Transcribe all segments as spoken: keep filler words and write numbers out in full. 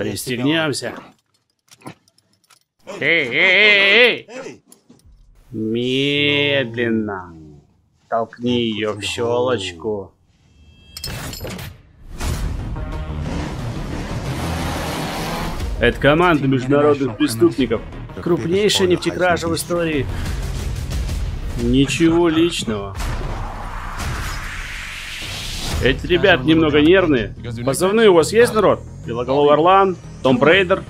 Пристегнемся. Эй, эй, эй, эй! Медленно. Толкни ее в щелочку. Это команда международных преступников. Крупнейшая нефтекража в истории. Ничего личного. Эти ребята немного нервные. Позывные у вас есть, народ? Белоголовый Орлан, Том Рейдер.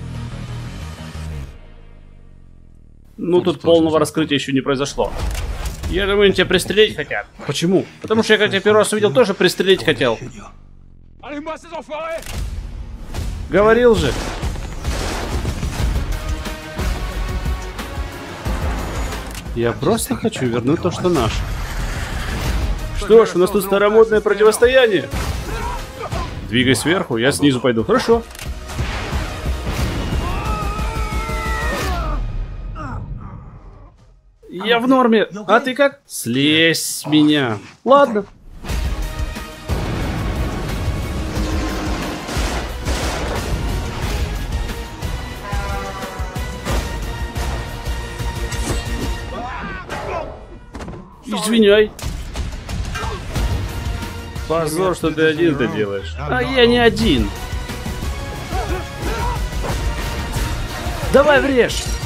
Ну, тут полного раскрытия еще не произошло. Я думаю, они тебя пристрелить хотят. Почему? Потому что я, когда тебя первый раз увидел, тоже пристрелить хотел. Говорил же. Я просто хочу вернуть то, что наше. Что ж, у нас тут старомодное противостояние. Двигай сверху, я снизу пойду. Хорошо. Я в норме. А ты как? Слезь с меня. Ладно. Извиняй. Позор, что ты один это делаешь. А я не один. Давай врежь.